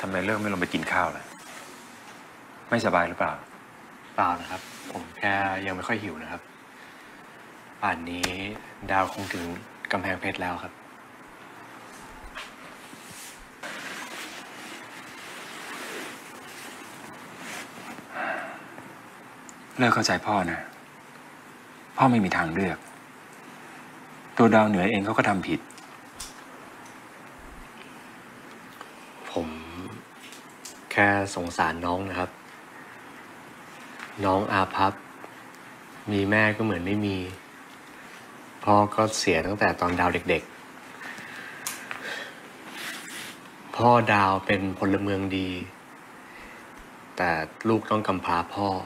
ไมเลิกไม่ลงไปกินข้าวล่ะไม่สบายหรือเปล่าเปล่านะครับผมแค่ยังไม่ค่อยหิวนะครับป่านนี้ดาวคงถึงกำแพงเพชรแล้วครับเลิกเข้าใจพ่อนะพ่อไม่มีทางเลือกตัวดาวเหนือเองเขาก็ทำผิดผมแค่สงสารน้องนะครับน้องอาภัพมีแม่ก็เหมือนไม่มีพ่อก็เสียตั้งแต่ตอนดาวเด็กๆพ่อดาวเป็นพลเมืองดีแต่ลูกต้องกำพร้าพ่อ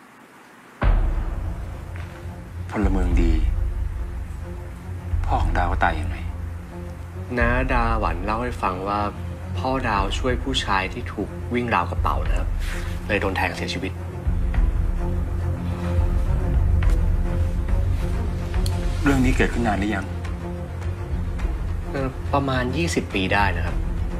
พลเมืองดีพ่อของดาวก็ตายยังไงน้าดาหวันเล่าให้ฟังว่าพ่อดาวช่วยผู้ชายที่ถูกวิ่งราวกระเป๋านะครับเลยโดนแทงเสียชีวิตเรื่องนี้เกิดขึ้นนานหรือยังประมาณ20 ปีได้นะครับ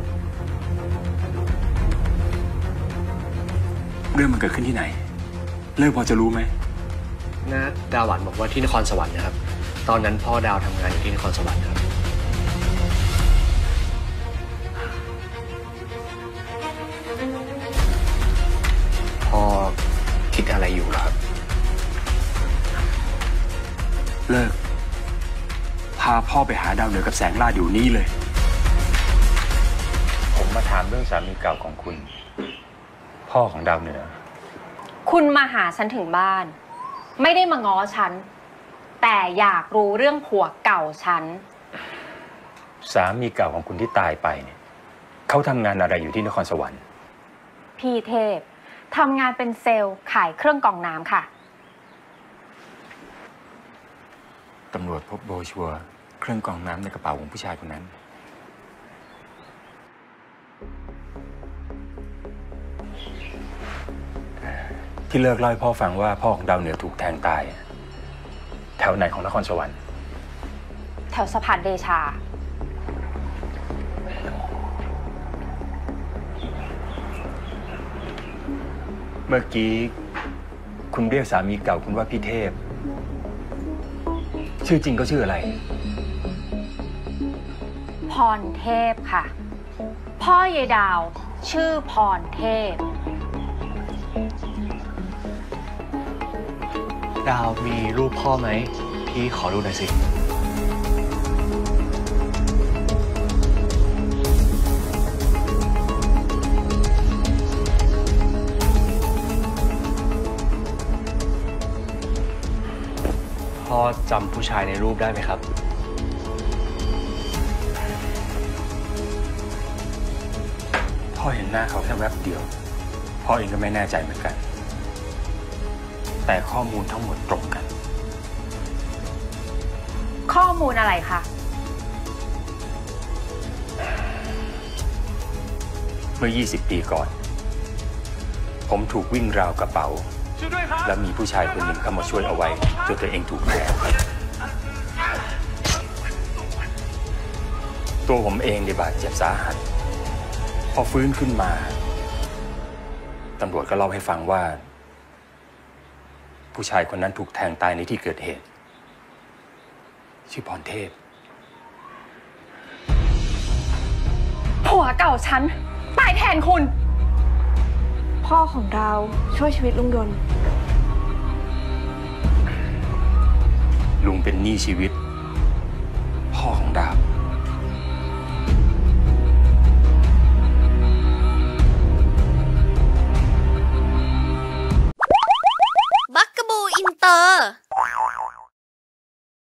เรื่องมันเกิดขึ้นที่ไหนเลิกพอจะรู้ไหมน้าดาหวันบอกว่าที่นครสวรรค์นะครับตอนนั้นพ่อดาวทำงานอยู่ที่นครสวรรค์ครับพ่อคิดอะไรอยู่ล่ะครับเลิกพาพ่อไปหาดาวเหนือกับแสงล่าอยู่นี่เลยผมมาถามเรื่องสามีเก่าของคุณพ่อของดาวเหนือคุณมาหาฉันถึงบ้านไม่ได้มาง้อฉันแต่อยากรู้เรื่องผัวเก่าฉันสามีเก่าของคุณที่ตายไปเนี่ยเขาทำงานอะไรอยู่ที่นครสวรรค์พี่เทพทำงานเป็นเซลล์ขายเครื่องกรองน้ำค่ะตำรวจพบโบชัวเครื่องกรองน้ำในกระเป๋าของผู้ชายคนนั้นที่เลิกเล่าให้พ่อฟังว่าพ่อของดาวเหนือถูกแทงตายแถวไหนของนครสวรรค์แถวสะพานเดชาเมื่อกี้คุณเรียกสามีเก่าคุณว่าพี่เทพชื่อจริงก็ชื่ออะไรพรเทพค่ะพ่อยายดาวชื่อพรเทพดาวมีรูปพ่อไหมพี่ขอดูหน่อยสิพ่อจำผู้ชายในรูปได้ไหมครับพ่อเห็นหน้าเขาแค่แวบเดียวพ่อเองก็ไม่แน่ใจเหมือนกันแต่ข้อมูลทั้งหมดตรงกันข้อมูลอะไรคะเมื่อ20 ปีก่อนผมถูกวิ่งราวกระเป๋าและมีผู้ชายคนหนึ่งเข้ามาช่วยเอาไว้จนตัวเองถูกแทงตัวผมเองได้บาดเจ็บสาหัสพอฟื้นขึ้นมาตำรวจก็เล่าให้ฟังว่าผู้ชายคนนั้นถูกแทงตายในที่เกิดเหตุชื่อพรเทพผัวเก่าฉันตายแทนคุณพ่อของดาวช่วยชีวิตลุงยนต์ลุงเป็นหนี้ชีวิต